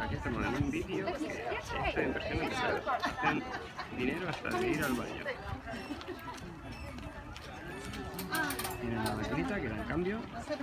Aquí estamos en un vídeo que esta inversión necesaria. Hacen dinero hasta de ir al baño. Tienen una maquinita que da el cambio.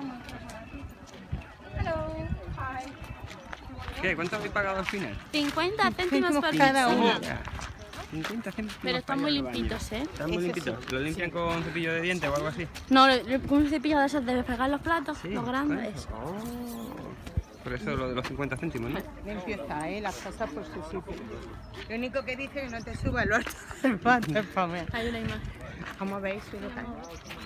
¿Qué? ¿Cuánto habéis pagado al final? 50 céntimos por cada uno. 50 céntimos. Pero están muy limpitos, ¿eh? Están muy limpitos. ¿Lo limpian con cepillo de dientes o algo así? No, con un cepillo de esos de fregar los platos, Sí, los grandes. Por eso lo de los 50 céntimos, ¿no? Limpio está, las cosas por su sitio. Lo único que dice es que no te suba el orden del váter para ver. Hay una imagen. Como veis, sube tanto.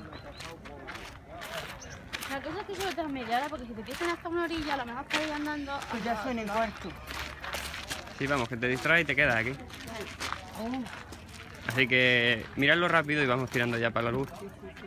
La cosa es que solo te das media hora, porque si te pierden hasta una orilla, a lo mejor puedes ir andando. Pues ya suena el cuarto. Sí, vamos, que te distraes y te quedas aquí. Así que miradlo rápido y vamos tirando ya para la luz.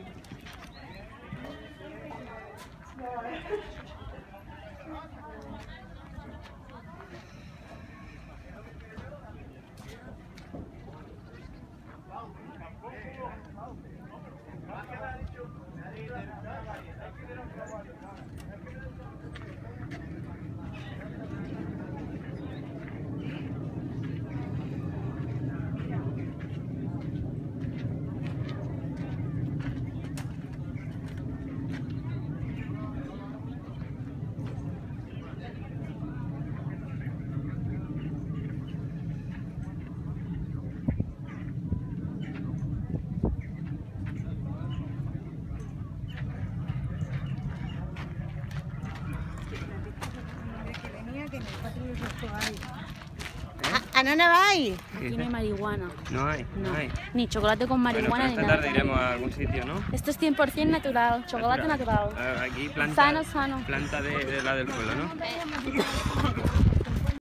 ¿A no vais? Aquí no hay marihuana. No hay, no hay. Ni chocolate con Bueno, marihuana pero ni esta nada. tarde iremos a algún sitio, ¿no? Esto es 100% natural, chocolate natural. Aquí planta, Sano, sano. planta de la del pueblo, ¿no?